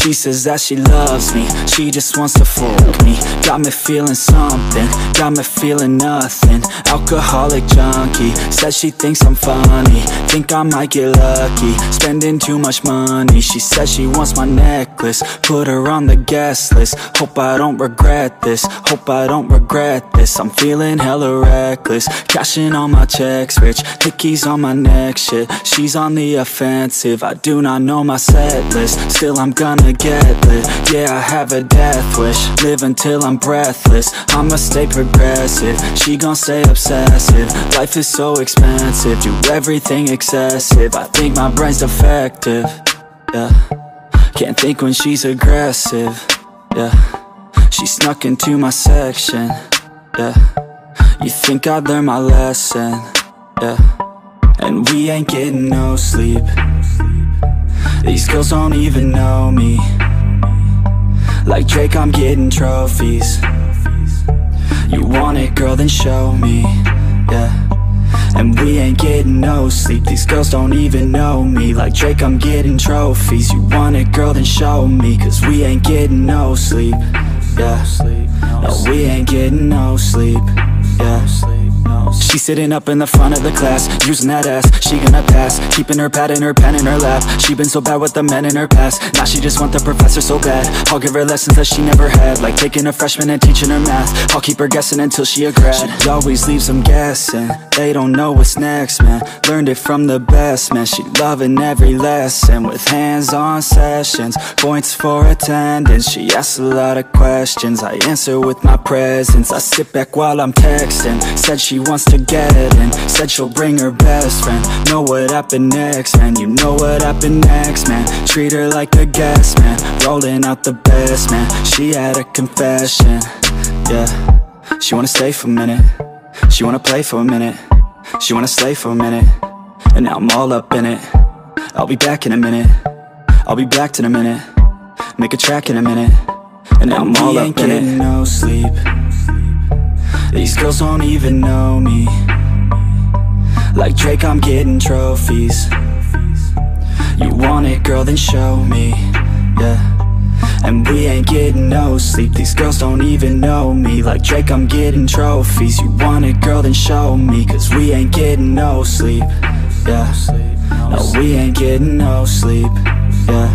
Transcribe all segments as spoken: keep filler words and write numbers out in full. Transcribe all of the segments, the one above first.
She says that she loves me, she just wants to fuck me. Got me feeling something, got me feeling nothing. Alcoholic junkie, says she thinks I'm funny. Think I might get lucky, spending too much money. She says she wants my necklace, put her on the guest list. Hope I don't regret this, hope I don't regret this. I'm feeling hella reckless, cashing all my checks rich. Hickeys on my neck, shit, she's on the offensive. I do not know my set list, still I'm gonna get lit. Yeah, I have a death wish, live until I'm breathless. I'ma stay progressive, she gon' stay obsessive. Life is so expensive, do everything excessive. I think my brain's defective, yeah. Can't think when she's aggressive, yeah. She snuck into my section, yeah. You think I'd learn my lesson, yeah. And we ain't getting no sleep. These girls don't even know me. Like Drake, I'm getting trophies. You want it, girl, then show me, yeah. And we ain't getting no sleep. These girls don't even know me. Like Drake, I'm getting trophies. You want it, girl, then show me. Cause we ain't getting no sleep, yeah. No, we ain't getting no sleep, yeah. She's sitting up in the front of the class, using that ass, she gonna pass. Keeping her pad and her pen in her lap. She been so bad with the men in her past. Now she just want the professor so bad. I'll give her lessons that she never had, like taking a freshman and teaching her math. I'll keep her guessing until she a grad. She always leaves them guessing, they don't know what's next, man. Learned it from the best, man. She loving every lesson, with hands-on sessions, points for attendance. She asks a lot of questions, I answer with my presence. I sit back while I'm texting, said she wants to get in, said she'll bring her best friend. Know what happened next, man, you know what happened next, man. Treat her like a guest, man, rolling out the best, man. She had a confession, yeah. She wanna stay for a minute, she wanna play for a minute, she wanna slay for a minute, and now I'm all up in it. I'll be back in a minute, I'll be back in a minute, make a track in a minute, and now I'm all up in it. No sleep, these girls don't even know me. Like Drake, I'm getting trophies. You want it, girl, then show me, yeah. And we ain't getting no sleep. These girls don't even know me. Like Drake, I'm getting trophies. You want it, girl, then show me. Cause we ain't getting no sleep, yeah. No, we ain't getting no sleep, yeah.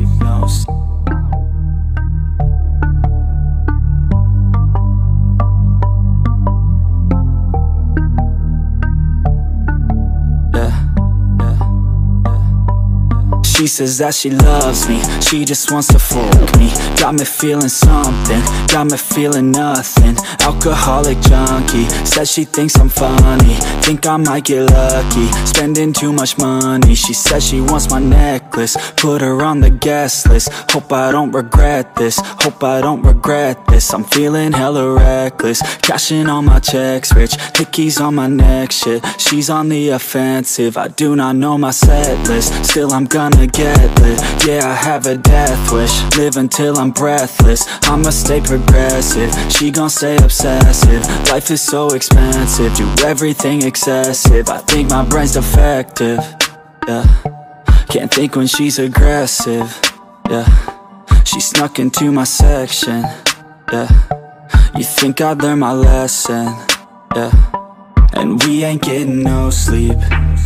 She says that she loves me, she just wants to fuck me. Got me feeling something, got me feeling nothing. Alcoholic junkie, says she thinks I'm funny. Think I might get lucky, spending too much money. She says she wants my necklace, put her on the guest list. Hope I don't regret this, hope I don't regret this. I'm feeling hella reckless, cashing all my checks rich. Hickeys on my neck, shit, she's on the offensive. I do not know my set list, still I'm gonna get lit. Yeah, I have a death wish, live until I'm breathless. I'ma stay progressive, she gon' stay obsessive. Life is so expensive, do everything excessive. I think my brain's defective, yeah. Can't think when she's aggressive, yeah. She snuck into my section, yeah. You think I'd learn my lesson, yeah. And we ain't getting no sleep.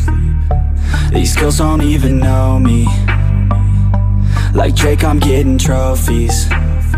These girls don't even know me. Like Drake, I'm getting trophies.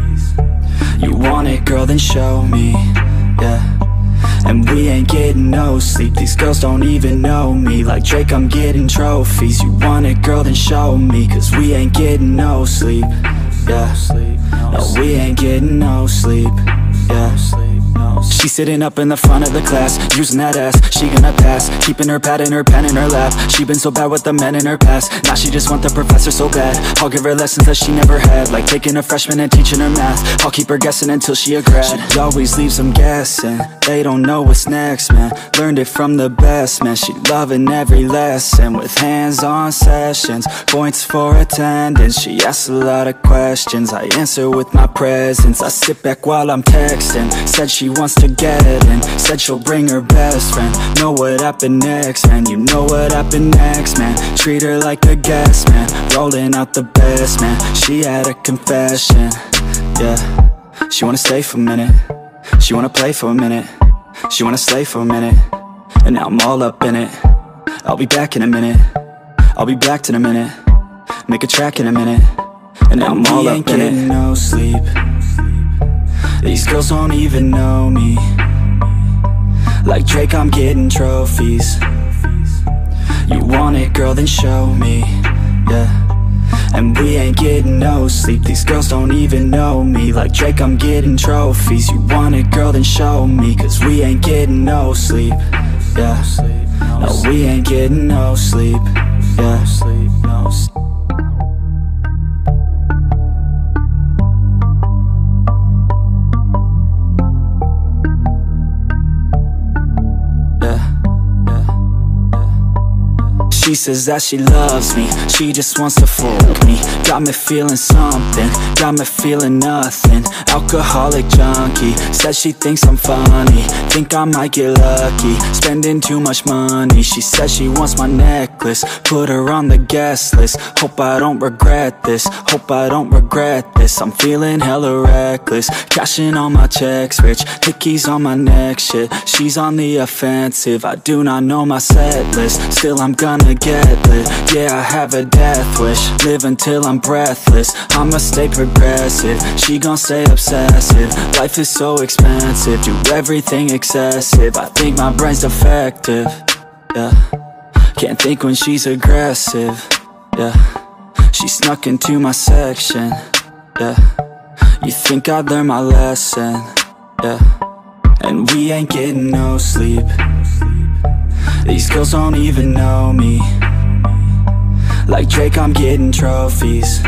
You want it, girl, then show me, yeah. And we ain't getting no sleep. These girls don't even know me. Like Drake, I'm getting trophies. You want it, girl, then show me. Cause we ain't getting no sleep, yeah. No, we ain't getting no sleep, yeah. She's sitting up in the front of the class, using that ass, she gonna pass. Keeping her pad and her pen in her lap. She been so bad with the men in her past. Now she just want the professor so bad. I'll give her lessons that she never had, like taking a freshman and teaching her math. I'll keep her guessing until she a grad. She always leaves them guessing, they don't know what's next, man. Learned it from the best, man. She loving every lesson, with hands-on sessions, points for attendance. She asks a lot of questions, I answer with my presence. I sit back while I'm texting, said she wants wants to get in. Said she'll bring her best friend. Know what happened next, man. You know what happened next, man. Treat her like a guest, man. Rolling out the best, man. She had a confession, yeah. She wanna stay for a minute. She wanna play for a minute. She wanna slay for a minute. And now I'm all up in it. I'll be back in a minute. I'll be back in a minute. Make a track in a minute. And now I'm all up in it. No sleep. These girls don't even know me. Like Drake, I'm getting trophies. You want it, girl, then show me, yeah. And we ain't getting no sleep. These girls don't even know me. Like Drake, I'm getting trophies. You want it, girl, then show me. Cause we ain't getting no sleep, yeah. No, we ain't getting no sleep, yeah. She says that she loves me, she just wants to fuck me. Got me feeling something, got me feeling nothing. Alcoholic junkie, says she thinks I'm funny. Think I might get lucky, spending too much money. She says she wants my necklace, put her on the guest list. Hope I don't regret this, hope I don't regret this. I'm feeling hella reckless, cashing all my checks rich. Hickeys on my neck, shit, she's on the offensive. I do not know my set list, still I'm gonna get lit. Yeah, I have a death wish, live until I'm breathless. I'ma stay progressive, she gon' stay obsessive. Life is so expensive, do everything excessive. I think my brain's defective, yeah. Can't think when she's aggressive, yeah. She snuck into my section, yeah. You think I'd learn my lesson, yeah. And we ain't getting no sleep. These girls don't even know me. Like Drake, I'm getting trophies.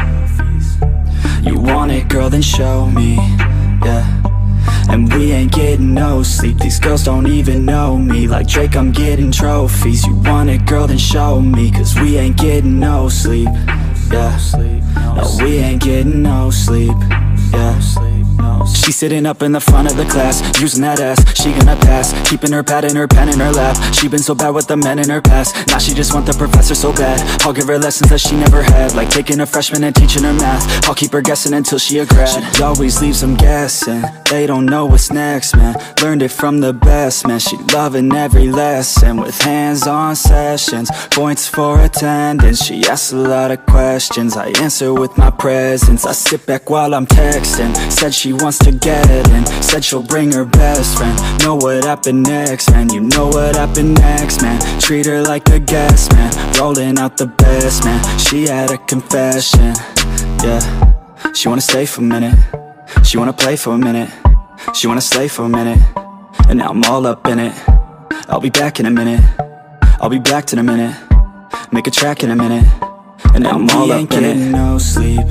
You want it, girl, then show me, yeah. And we ain't getting no sleep. These girls don't even know me. Like Drake, I'm getting trophies. You want it, girl, then show me. Cause we ain't getting no sleep, yeah. No, we ain't getting no sleep, yeah. She's sitting up in the front of the class, using that ass, she gonna pass. Keeping her pad and her pen in her lap. She been so bad with the men in her past. Now she just want the professor so bad. I'll give her lessons that she never had, like taking a freshman and teaching her math. I'll keep her guessing until she a grad. She always leaves them guessing, they don't know what's next, man. Learned it from the best, man. She loving every lesson, with hands-on sessions, points for attendance. She asks a lot of questions, I answer with my presence. I sit back while I'm texting, said she wants to get in. Said she'll bring her best friend. Know what happened next, man. You know what happened next, man. Treat her like a guest, man. Rolling out the best, man. She had a confession, yeah. She wanna stay for a minute. She wanna play for a minute. She wanna slay for a minute. And now I'm all up in it. I'll be back in a minute. I'll be back in a minute. Make a track in a minute. And now I'm all up in it. No sleep.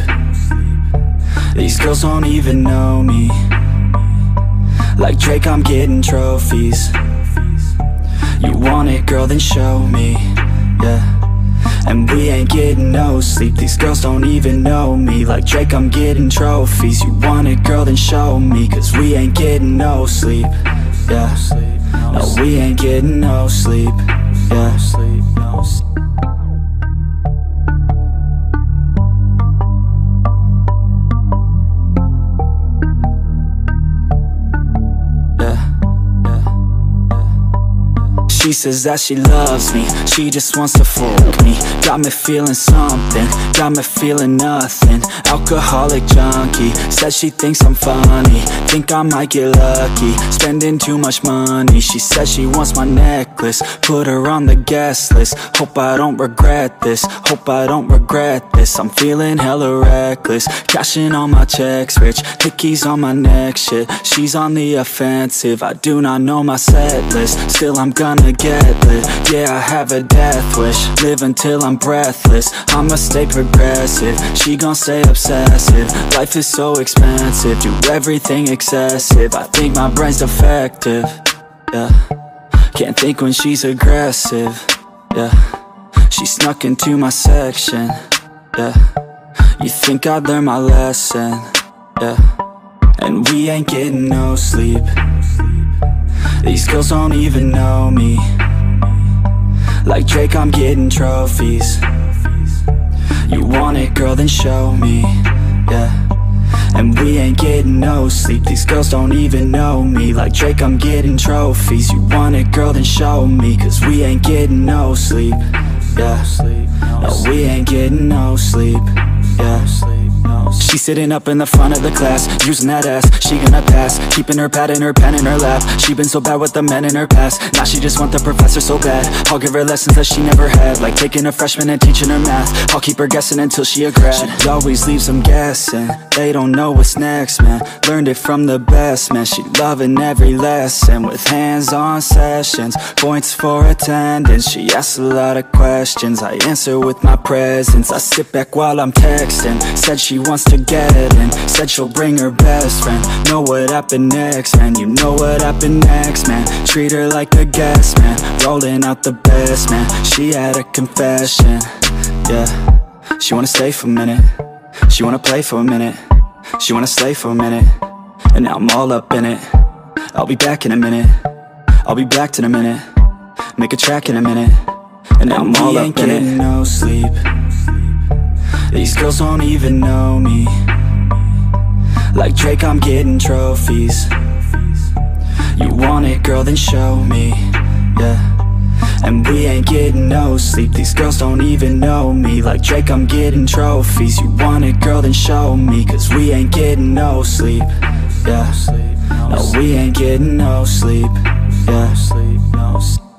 These girls don't even know me. Like Drake, I'm getting trophies. You want it, girl, then show me, yeah. And we ain't getting no sleep. These girls don't even know me. Like Drake, I'm getting trophies. You want it, girl, then show me. Cause we ain't getting no sleep, yeah. No, we ain't getting no sleep, yeah. She says that she loves me, she just wants to fuck me. Got me feeling something, got me feeling nothing. Alcoholic junkie, says she thinks I'm funny. Think I might get lucky, spending too much money. She says she wants my necklace, put her on the guest list. Hope I don't regret this, hope I don't regret this. I'm feeling hella reckless, cashing all my checks rich. Hickeys on my neck, shit, she's on the offensive. I do not know my set list, still I'm gonna get lit. Yeah, I have a death wish, live until I'm breathless. I'ma stay progressive, she gon' stay obsessive. Life is so expensive, do everything excessive. I think my brain's defective, yeah. Can't think when she's aggressive, yeah. She snuck into my section, yeah. You think I'd learn my lesson, yeah. And we ain't getting no sleep. These girls don't even know me. Like Drake, I'm getting trophies. You want it, girl, then show me, yeah. And we ain't getting no sleep. These girls don't even know me. Like Drake, I'm getting trophies. You want it, girl, then show me. Cause we ain't getting no sleep, yeah. No, we ain't getting no sleep, yeah. She's sitting up in the front of the class, using that ass, she gonna pass. Keeping her pad and her pen in her lap. She been so bad with the men in her past. Now she just want the professor so bad. I'll give her lessons that she never had, like taking a freshman and teaching her math. I'll keep her guessing until she a grad. She always leaves them guessing. They don't know what's next, man. Learned it from the best, man. She loving every lesson with hands-on sessions, points for attendance. She asks a lot of questions, I answer with my presence. I sit back while I'm texting. Said she wants to get in, said she'll bring her best friend. Know what happened next, man. You know what happened next, man. Treat her like a guest, man. Rolling out the best, man. She had a confession, yeah. She wanna stay for a minute. She wanna play for a minute. She wanna slay for a minute. And now I'm all up in it. I'll be back in a minute. I'll be back in a minute. Make a track in a minute. And now I'm all up in it. No sleep. These girls don't even know me. Like Drake, I'm getting trophies. You want it, girl, then show me, yeah. And we ain't getting no sleep. These girls don't even know me. Like Drake, I'm getting trophies. You want it, girl, then show me. Cause we ain't getting no sleep, yeah. No, we ain't getting no sleep, yeah.